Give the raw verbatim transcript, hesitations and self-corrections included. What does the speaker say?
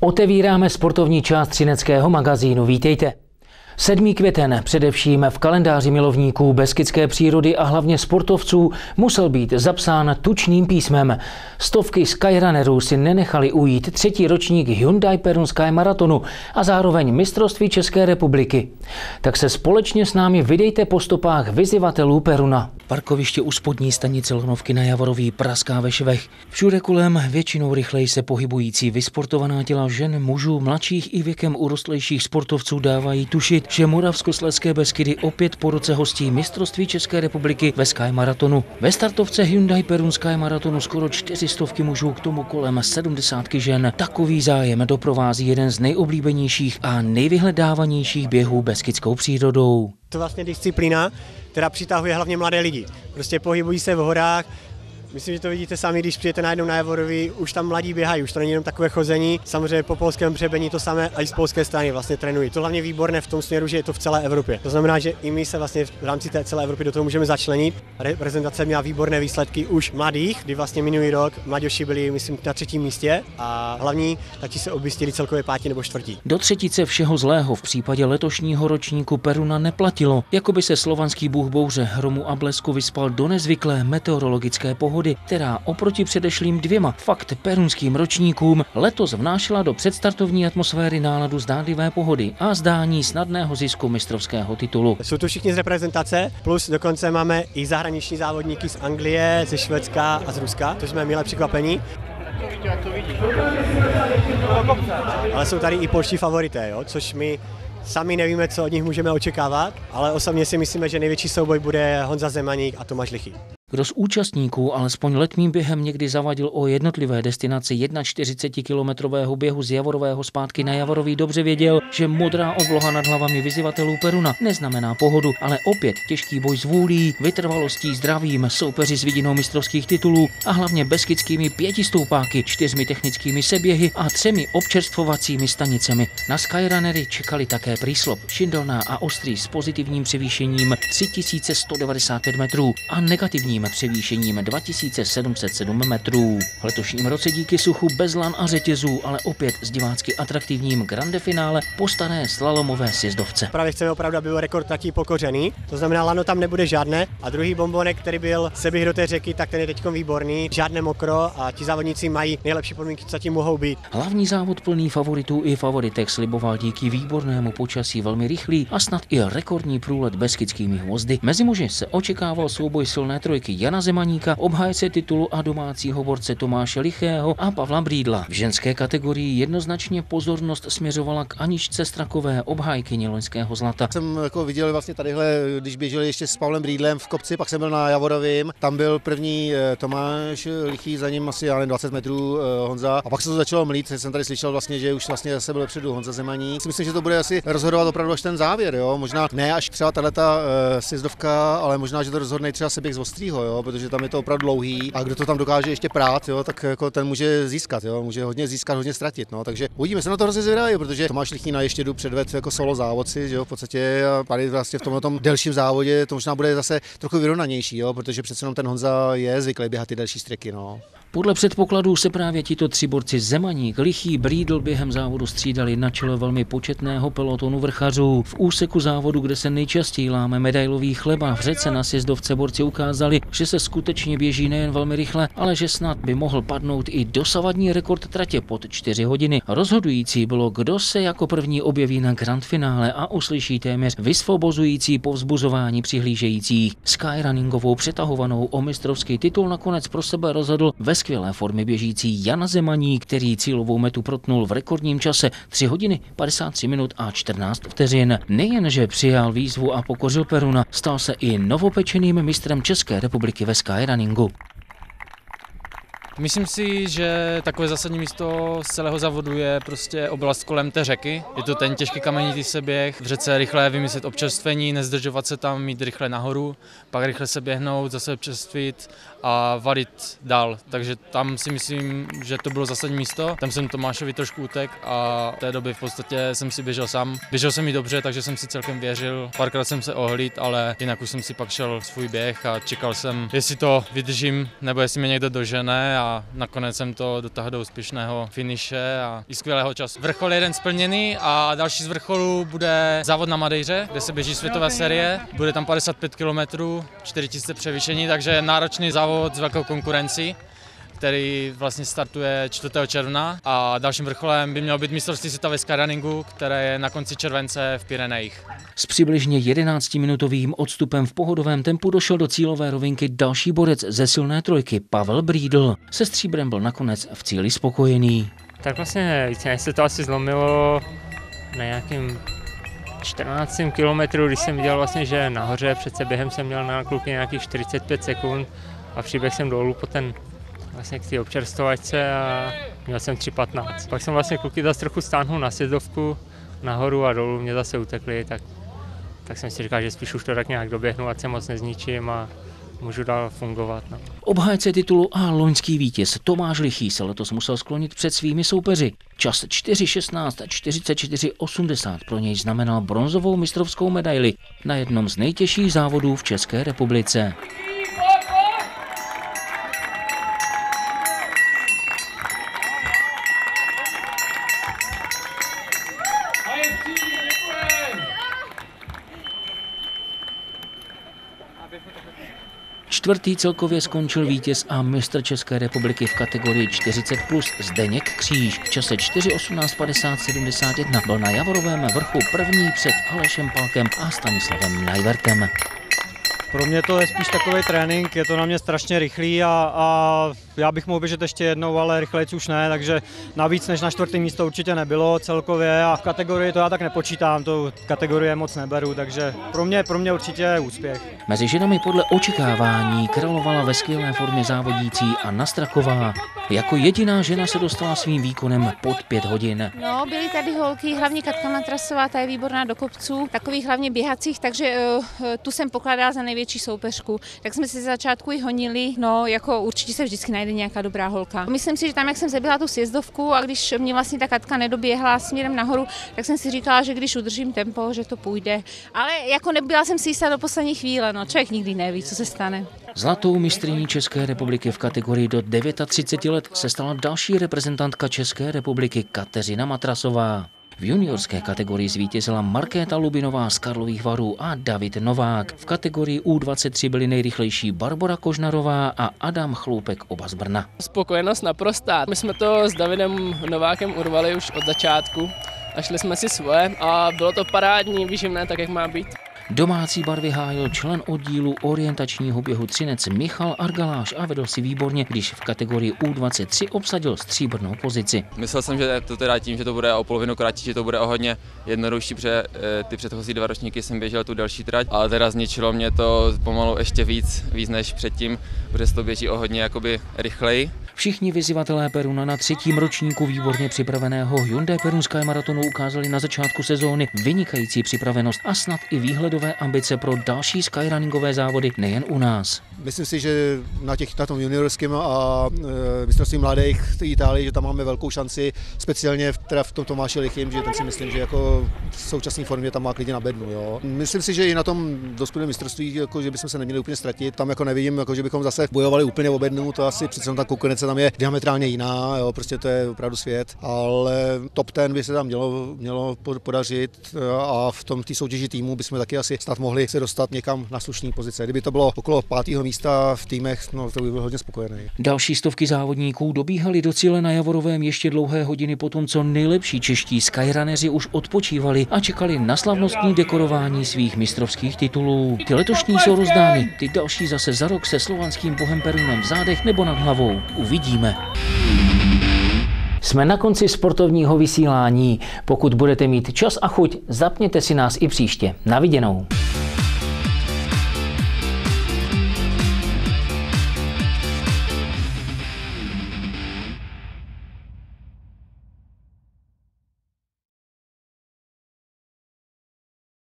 Otevíráme sportovní část třineckého magazínu. Vítejte. sedmý květen, především v kalendáři milovníků beskydské přírody a hlavně sportovců, musel být zapsán tučným písmem. Stovky skyrunnerů si nenechali ujít třetí ročník Hyundai Perun Sky Maratonu a zároveň mistrovství České republiky. Tak se společně s námi vydejte po stopách vyzývatelů Peruna. Parkoviště u spodní stanice Lhonovky na Javorový praská ve švech. Všude kolem většinou rychleji se pohybující vysportovaná těla žen, mužů, mladších i věkem urostlejších sportovců dávají tušit, že Moravskoslezské Beskydy opět po roce hostí mistrovství České republiky ve Sky Maratonu. Ve startovce Hyundai Perun Sky Maratonu skoro čtyři stovky mužů, k tomu kolem sedmdesátky žen. Takový zájem doprovází jeden z nejoblíbenějších a nejvyhledávanějších běhů beskidskou přírodou. To vlastně disciplína, která přitahuje hlavně mladé lidi. Prostě pohybují se v horách. Myslím, že to vidíte sami, když přijete najednou na Javorový, už tam mladí běhají, už to není jenom takové chození. Samozřejmě po polském břebení to samé a i z polské strany vlastně trénují. To hlavně výborné v tom směru, že je to v celé Evropě. To znamená, že i my se vlastně v rámci té celé Evropy do toho můžeme začlenit. Reprezentace měla výborné výsledky už mladých, kdy vlastně minulý rok mladěši byli, myslím, na třetím místě a hlavní taky se obystili celkově pátí nebo čtvrtí. Do třetice všeho zlého v případě letošního ročníku Peruna neplatilo. Jakoby se slovanský bůh bouře, hromu a blesku vyspal do nezvyklé meteorologické pohody, která oproti předešlým dvěma fakt perunským ročníkům letos vnášela do předstartovní atmosféry náladu zdánlivé pohody a zdání snadného zisku mistrovského titulu. Jsou tu všichni z reprezentace, plus dokonce máme i zahraniční závodníky z Anglie, ze Švédska a z Ruska, to jsme milé překvapení. Ale jsou tady i polští favorité, jo? Což my sami nevíme, co od nich můžeme očekávat, ale osobně si myslíme, že největší souboj bude Honza Zemaník a Tomáš Lichý. Kdo z účastníků alespoň letmým během někdy zavadil o jednotlivé destinaci čtyřicetikilometrového běhu z Javorového zpátky na Javorový, dobře věděl, že modrá obloha nad hlavami vyzývatelů Peruna neznamená pohodu, ale opět těžký boj s vůlí, vytrvalostí, zdravím, soupeři s vidinou mistrovských titulů a hlavně beskydskými pětistoupáky, čtyřmi technickými seběhy a třemi občerstvovacími stanicemi. Na skyrunnery čekali také příslop, šindelná a ostrý s pozitivním převýšením tři tisíce sto devadesát pět metrů a negativním převýšením dva tisíce sedm set sedm metrů. V letošním roce díky suchu bez lan a řetězů, ale opět s divácky atraktivním grande finále po staré slalomové sjezdovce. Právě chceme opravdu, aby byl rekord taky pokořený, to znamená, lano tam nebude žádné a druhý bombonek, který byl seběh do té řeky, tak ten je teď výborný, žádné mokro a ti závodníci mají nejlepší podmínky, co tím mohou být. Hlavní závod plný favoritů i favoritek sliboval díky výbornému počasí velmi rychlý a snad i rekordní průlet beskydskými hvozdy. Mezi muži se očekával souboj silné trojky Jana Zemaníka, obhájce titulu a domácího borce Tomáše Lichého a Pavla Brídla. V ženské kategorii jednoznačně pozornost směřovala k Aničce Strakové, obhájkyni loňského zlata. Jsem jako viděl vlastně tadyhle, když běželi ještě s Pavlem Brídlem v kopci, pak jsem byl na Javorovým, tam byl první Tomáš Lichý, za ním asi ale dvacet metrů Honza a pak se to začalo mlít, jsem tady slyšel vlastně, že už vlastně zase byl předu Honza Zemaník. Myslím, že to bude asi rozhodovat opravdu až ten závěr, jo? Možná ne až třeba tato uh, sjezdovka, ale možná, že to rozhodne třeba seběh z Ostrýho, jo? Protože tam je to opravdu dlouhý a kdo to tam dokáže ještě prát, jo? Tak jako ten může získat, jo? Může hodně získat, hodně ztratit, no? Takže uvidíme, se na to hrozně zvědaví, protože Tomáš Lichý na Ještědu předvedl jako solo závodci, že jo? V podstatě a tady vlastně v tomhle delším závodě to možná bude zase trochu vyrovnanější, jo? Protože přece jenom ten Honza je zvyklý běhat ty delší streky, no. Podle předpokladů se právě tito tři borci Zemaník, Lichý, Brídl během závodu střídali na čele velmi početného pelotonu vrchařů. V úseku závodu, kde se nejčastěji láme medailový chleba, v řece na sjezdovce borci ukázali, že se skutečně běží nejen velmi rychle, ale že snad by mohl padnout i dosavadní rekord tratě pod čtyři hodiny. Rozhodující bylo, kdo se jako první objeví na grand finále a uslyší téměř vysvobozující povzbuzování přihlížejících. Skyrunningovou přetahovanou o mistrovský titul nakonec pro sebe rozhodl ve skvělé formy běžící Jan Zemaník, který cílovou metu protnul v rekordním čase tři hodiny padesát tři minut a čtrnáct vteřin. Nejenže přijal výzvu a pokořil Peruna, stal se i novopečeným mistrem České republiky ve skyrunningu. Myslím si, že takové zásadní místo z celého závodu je prostě oblast kolem té řeky. Je to ten těžký kamenitý seběh, v řece rychle vymyslet občerstvení, nezdržovat se tam, mít rychle nahoru, pak rychle se běhnout, zase občerstvit a vadit dál. Takže tam si myslím, že to bylo zásadní místo. Tam jsem Tomášovi trošku utek a v té době v podstatě jsem si běžel sám. Běžel jsem mi dobře, takže jsem si celkem věřil. Párkrát jsem se ohlíd, ale jinak už jsem si pak šel svůj běh a čekal jsem, jestli to vydržím nebo jestli mě někdo dožene. a nakonec jsem to dotáhl do úspěšného finiše a i skvělého času. Vrchol je jeden splněný a další z vrcholů bude závod na Madejře, kde se běží světové série. Bude tam padesát pět kilometrů, čtyři tisíce převýšení, takže náročný závod s velkou konkurencí, který vlastně startuje čtvrtého června a dalším vrcholem by mělo být mistrovství světa ve skyrunningu, které je na konci července v Pyrenejích. S přibližně jedenáctiminutovým odstupem v pohodovém tempu došel do cílové rovinky další borec ze silné trojky Pavel Brídl. Se stříbrem byl nakonec v cíli spokojený. Tak vlastně víceméně se to asi zlomilo na nějakým čtrnáctém kilometru, když jsem viděl vlastně, že nahoře přece během jsem měl na kluky nějakých čtyřicet pět sekund a přiběh jsem dolů po ten vlastně k té občerstvovačce a měl jsem tři patnáct. Pak jsem vlastně kluky zase trochu stáhnul na sjezdovku, nahoru a dolů mě zase utekli, tak, tak jsem si říkal, že spíš už to tak nějak doběhnu, ať se moc nezničím a můžu dál fungovat. No. Obhájce titulu a loňský vítěz Tomáš Lichý se letos musel sklonit před svými soupeři. Čas čtyři šestnáct čtyřicet čtyři osmdesát pro něj znamenal bronzovou mistrovskou medaili na jednom z nejtěžších závodů v České republice. Čtvrtý celkově skončil vítěz a mistr České republiky v kategorii čtyřicet plus Zdeněk Kříž. V čase čtyři osmnáct padesát sedmdesát jedna byl na Javorovém vrchu první před Alešem Palkem a Stanislavem Najvertem. Pro mě to je spíš takový trénink, je to na mě strašně rychlý a, a já bych mohl běžet ještě jednou, ale rychlejc už ne, takže navíc než na čtvrtém místo určitě nebylo celkově a v kategorii to já tak nepočítám, to kategorie moc neberu, takže pro mě, pro mě určitě je úspěch. Mezi ženami podle očekávání královala ve skvělé formě závodící Anna Straková. Jako jediná žena se dostala svým výkonem pod pět hodin. No, byly tady holky, hlavně Katka Matrasová, ta je výborná do kopců, takových hlavně běhacích, takže uh, tu jsem pokládala za největší soupeřku. Tak jsme si z začátku i honili, no jako určitě se vždycky najde nějaká dobrá holka. Myslím si, že tam, jak jsem zaběhla tu sjezdovku a když mě vlastně ta Katka nedoběhla směrem nahoru, tak jsem si říkala, že když udržím tempo, že to půjde. Ale jako nebyla jsem si jistá do poslední chvíle, no člověk nikdy neví, co se stane. Zlatou mistryní České republiky v kategorii do třiceti devíti let se stala další reprezentantka České republiky Kateřina Matrasová. V juniorské kategorii zvítězila Markéta Lubinová z Karlových Varů a David Novák. V kategorii U dvacet tři byli nejrychlejší Barbora Kožnarová a Adam Chloupek, oba z Brna. Spokojenost naprostá. My jsme to s Davidem Novákem urvali už od začátku. Našli jsme si svoje a bylo to parádní, výživné, tak jak má být. Domácí barvy hájil člen oddílu orientačního běhu Třinec Michal Argaláš a vedl si výborně, když v kategorii U dvacet tři obsadil stříbrnou pozici. Myslel jsem, že to teda tím, že to bude o polovinu kratší, že to bude o hodně jednodušší, protože ty předchozí dva ročníky jsem běžel tu delší trať, ale teda zničilo mě to pomalu ještě víc, víc než předtím, protože se to běží o hodně jakoby rychleji. Všichni vyzývatelé Peruna na třetím ročníku výborně připraveného Hyundai Perunské maratonu ukázali na začátku sezóny vynikající připravenost a snad i výhledové ambice pro další skyrunningové závody nejen u nás. Myslím si, že na, těch, na tom juniorském a e, mistrovství mladých v Itálii, že tam máme velkou šanci, speciálně v, teda v tom Tomáši Lichým, že ten si myslím, že jako v současné formě tam má klidně na bednu. Jo. Myslím si, že i na tom dospělém mistrovství, jako, že bychom se neměli úplně ztratit. Tam jako nevidím, jako, že bychom zase bojovali úplně o bednu, to asi přece ta konkurence tam je diametrálně jiná, jo, prostě to je opravdu svět, ale top ten by se tam mělo, mělo podařit a v tom té soutěži týmu bychom taky asi snad mohli se dostat někam na slušné pozice. Kdyby to bylo okolo pátého místa v týmech, no to by byl hodně spokojený. Další stovky závodníků dobíhali do cíle na Javorovém ještě dlouhé hodiny potom, co nejlepší čeští skyrunneři už odpočívali a čekali na slavnostní dekorování svých mistrovských titulů. Ty letošní jsou rozdány, ty další zase za rok se slovanským bohem Perunem v zádech nebo nad hlavou. Uvidíme. Jsme na konci sportovního vysílání. Pokud budete mít čas a chuť, zapněte si nás i příště. Na viděnou.